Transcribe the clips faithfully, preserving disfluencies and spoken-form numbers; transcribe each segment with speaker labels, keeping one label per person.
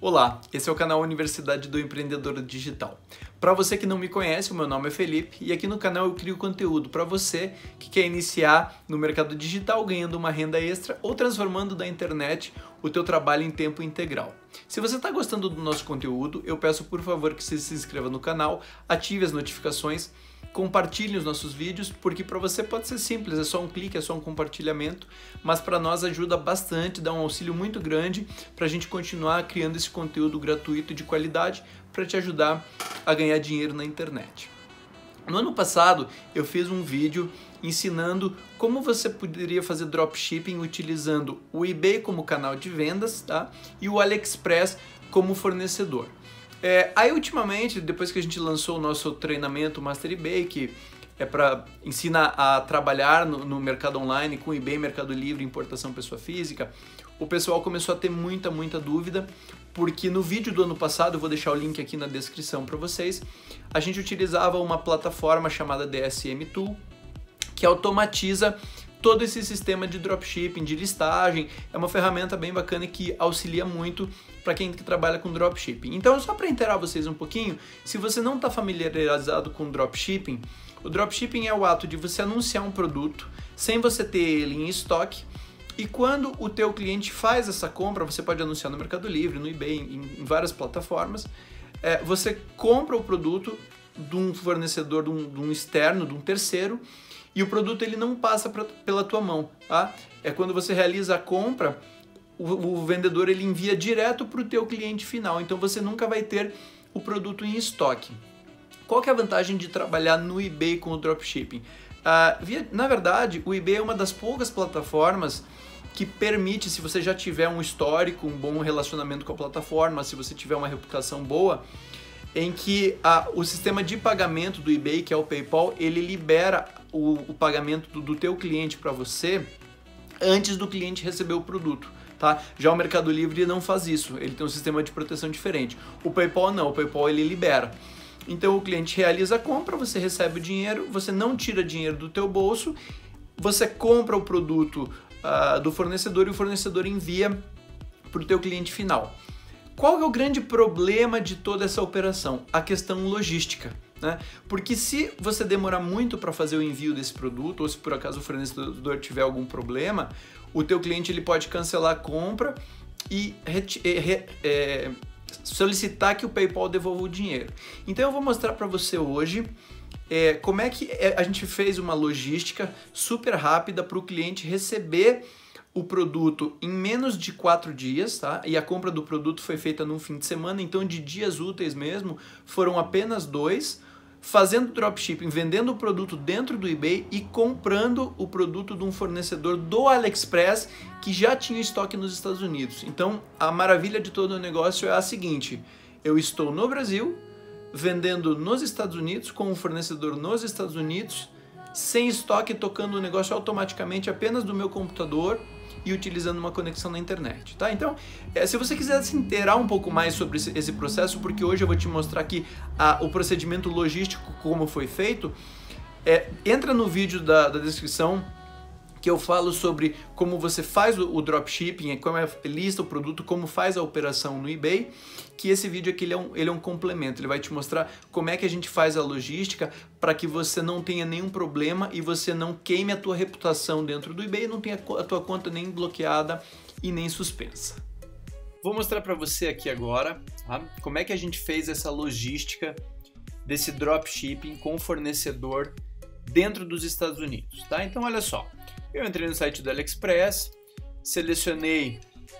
Speaker 1: Olá, esse é o canal Universidade do Empreendedor Digital. Para você que não me conhece, o meu nome é Felipe e aqui no canal eu crio conteúdo para você que quer iniciar no mercado digital ganhando uma renda extra ou transformando da internet o teu trabalho em tempo integral. Se você está gostando do nosso conteúdo, eu peço por favor que você se inscreva no canal, ative as notificações, compartilhe os nossos vídeos, porque para você pode ser simples, é só um clique, é só um compartilhamento, mas para nós ajuda bastante, dá um auxílio muito grande para a gente continuar criando esse conteúdo gratuito e de qualidade para te ajudar a ganhar dinheiro na internet. No ano passado eu fiz um vídeo ensinando como você poderia fazer dropshipping utilizando o eBay como canal de vendas, tá? E o AliExpress como fornecedor. É, aí ultimamente, depois que a gente lançou o nosso treinamento Master eBay, que é para ensinar a trabalhar no, no mercado online com eBay, Mercado Livre, importação pessoa física, o pessoal começou a ter muita, muita dúvida, porque no vídeo do ano passado, eu vou deixar o link aqui na descrição para vocês, a gente utilizava uma plataforma chamada D S M Tool, que automatiza todo esse sistema de dropshipping, de listagem. É uma ferramenta bem bacana que auxilia muito para quem trabalha com dropshipping. Então, só para inteirar vocês um pouquinho, se você não está familiarizado com dropshipping, o dropshipping é o ato de você anunciar um produto sem você ter ele em estoque, e quando o teu cliente faz essa compra, você pode anunciar no Mercado Livre, no eBay, em, em várias plataformas, é, você compra o produto de um fornecedor, de um, de um externo, de um terceiro, e o produto ele não passa pra, pela tua mão, tá? É quando você realiza a compra, o, o vendedor ele envia direto para o teu cliente final, então você nunca vai ter o produto em estoque. Qual que é a vantagem de trabalhar no eBay com o dropshipping? Ah, via, na verdade, o eBay é uma das poucas plataformas que permite, se você já tiver um histórico, um bom relacionamento com a plataforma, se você tiver uma reputação boa, em que a, o sistema de pagamento do eBay, que é o PayPal, ele libera o, o pagamento do, do teu cliente para você antes do cliente receber o produto, tá? Já o Mercado Livre não faz isso, ele tem um sistema de proteção diferente. O PayPal não, o PayPal ele libera. Então o cliente realiza a compra, você recebe o dinheiro, você não tira dinheiro do teu bolso, você compra o produto uh, do fornecedor e o fornecedor envia para o teu cliente final. Qual é o grande problema de toda essa operação? A questão logística, né? Porque se você demorar muito para fazer o envio desse produto, ou se por acaso o fornecedor tiver algum problema, o teu cliente ele pode cancelar a compra e é, é, solicitar que o PayPal devolva o dinheiro. Então eu vou mostrar para você hoje é, como é que a gente fez uma logística super rápida para o cliente receber o produto em menos de quatro dias, tá? E a compra do produto foi feita num fim de semana, então de dias úteis mesmo, foram apenas dois, fazendo dropshipping, vendendo o produto dentro do eBay e comprando o produto de um fornecedor do AliExpress que já tinha estoque nos Estados Unidos. Então, a maravilha de todo o negócio é a seguinte: eu estou no Brasil, vendendo nos Estados Unidos, com um fornecedor nos Estados Unidos, sem estoque, tocando o negócio automaticamente apenas do meu computador e utilizando uma conexão na internet, tá? Então, é, se você quiser se inteirar um pouco mais sobre esse, esse processo, porque hoje eu vou te mostrar aqui a, o procedimento logístico, como foi feito, é, entra no vídeo da, da descrição, que eu falo sobre como você faz o, o dropshipping, como é, lista o produto, como faz a operação no eBay, que esse vídeo aqui ele é, um, ele é um complemento, ele vai te mostrar como é que a gente faz a logística para que você não tenha nenhum problema e você não queime a tua reputação dentro do eBay, não tenha a tua conta nem bloqueada e nem suspensa. Vou mostrar para você aqui agora, tá? Como é que a gente fez essa logística desse dropshipping com fornecedor dentro dos Estados Unidos, tá? Então olha só, eu entrei no site do AliExpress, selecionei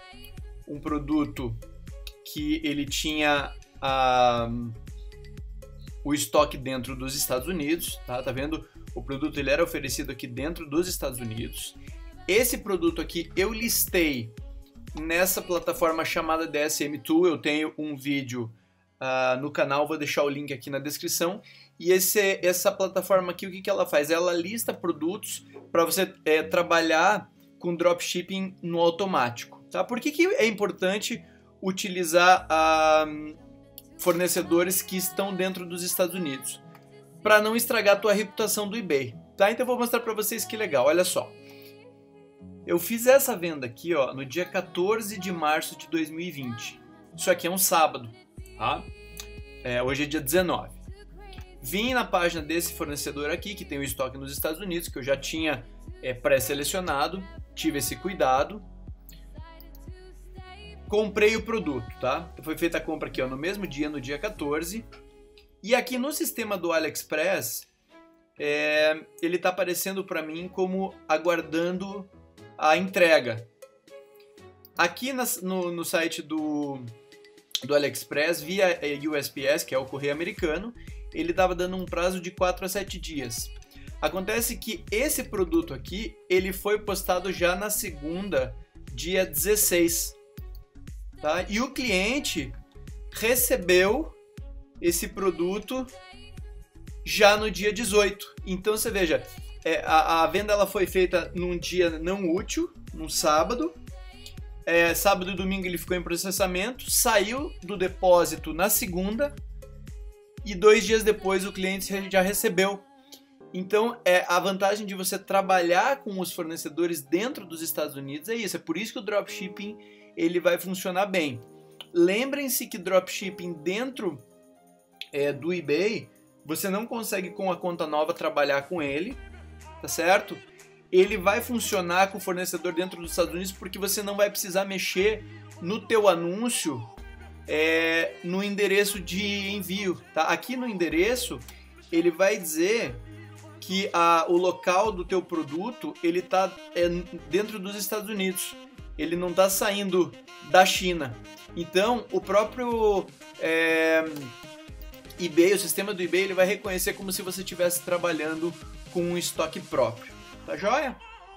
Speaker 1: um produto que ele tinha uh, o estoque dentro dos Estados Unidos, tá? Tá vendo? O produto ele era oferecido aqui dentro dos Estados Unidos. Esse produto aqui eu listei nessa plataforma chamada D S M Tool, eu tenho um vídeo uh, no canal, vou deixar o link aqui na descrição. E esse, essa plataforma aqui, o que, que ela faz? Ela lista produtos para você é, trabalhar com dropshipping no automático, tá? Por que, que é importante utilizar uh, fornecedores que estão dentro dos Estados Unidos? Para não estragar a tua reputação do eBay, tá? Então eu vou mostrar para vocês que legal, olha só. Eu fiz essa venda aqui, ó, no dia quatorze de março de dois mil e vinte. Isso aqui é um sábado, tá? É, hoje é dia dezenove. Vim na página desse fornecedor aqui, que tem o estoque nos Estados Unidos, que eu já tinha é, pré-selecionado, tive esse cuidado. Comprei o produto, tá? Foi feita a compra aqui ó, no mesmo dia, no dia quatorze. E aqui no sistema do AliExpress, é, ele está aparecendo para mim como aguardando a entrega. Aqui nas, no, no site do, do AliExpress, via U S P S, que é o correio americano, ele estava dando um prazo de quatro a sete dias. Acontece que esse produto aqui, ele foi postado já na segunda, dia dezesseis. Tá? E o cliente recebeu esse produto já no dia dezoito. Então você veja, é, a, a venda ela foi feita num dia não útil, num sábado. É, sábado e domingo ele ficou em processamento, saiu do depósito na segunda e dois dias depois o cliente já recebeu. Então é, a vantagem de você trabalhar com os fornecedores dentro dos Estados Unidos é isso. É por isso que o dropshipping ele vai funcionar bem. Lembrem-se que dropshipping dentro é, do eBay, você não consegue com a conta nova trabalhar com ele, tá certo? Ele vai funcionar com o fornecedor dentro dos Estados Unidos porque você não vai precisar mexer no teu anúncio é, no endereço de envio, tá? Aqui no endereço ele vai dizer que a, o local do teu produto ele tá é, dentro dos Estados Unidos, ele não está saindo da China. Então o próprio é, eBay, o sistema do eBay, ele vai reconhecer como se você estivesse trabalhando com um estoque próprio. Tá joia?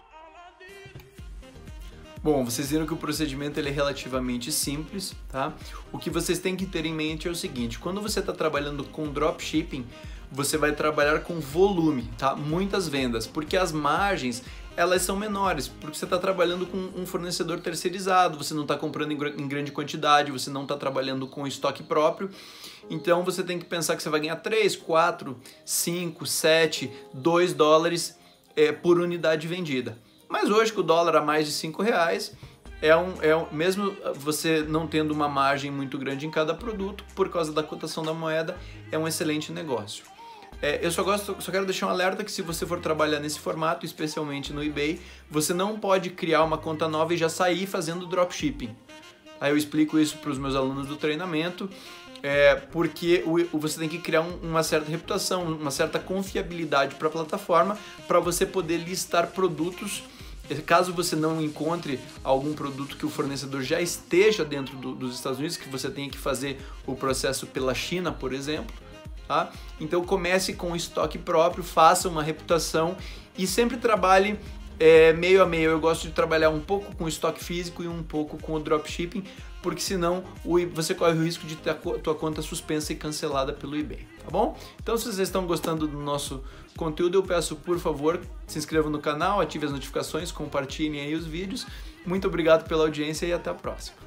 Speaker 1: Bom, vocês viram que o procedimento ele é relativamente simples, tá? O que vocês têm que ter em mente é o seguinte: quando você está trabalhando com dropshipping, você vai trabalhar com volume, tá? Muitas vendas, porque as margens elas são menores, porque você está trabalhando com um fornecedor terceirizado, você não está comprando em grande quantidade, você não está trabalhando com estoque próprio, então você tem que pensar que você vai ganhar três, quatro, cinco, sete, dois dólares é, por unidade vendida. Mas hoje com o dólar a mais de cinco reais, é um, é um, mesmo você não tendo uma margem muito grande em cada produto, por causa da cotação da moeda, é um excelente negócio. É, eu só, gosto, só quero deixar um alerta que se você for trabalhar nesse formato, especialmente no eBay, você não pode criar uma conta nova e já sair fazendo dropshipping. Aí eu explico isso para os meus alunos do treinamento, é, porque o, você tem que criar um, uma certa reputação, uma certa confiabilidade para a plataforma, para você poder listar produtos. Caso você não encontre algum produto que o fornecedor já esteja dentro do, dos Estados Unidos, que você tenha que fazer o processo pela China, por exemplo, tá? Então comece com estoque próprio, faça uma reputação e sempre trabalhe é, meio a meio. Eu gosto de trabalhar um pouco com estoque físico e um pouco com o dropshipping, porque senão o, você corre o risco de ter a tua conta suspensa e cancelada pelo eBay, tá bom? Então se vocês estão gostando do nosso conteúdo, eu peço por favor, se inscrevam no canal, ative as notificações, compartilhem aí os vídeos. Muito obrigado pela audiência e até a próxima.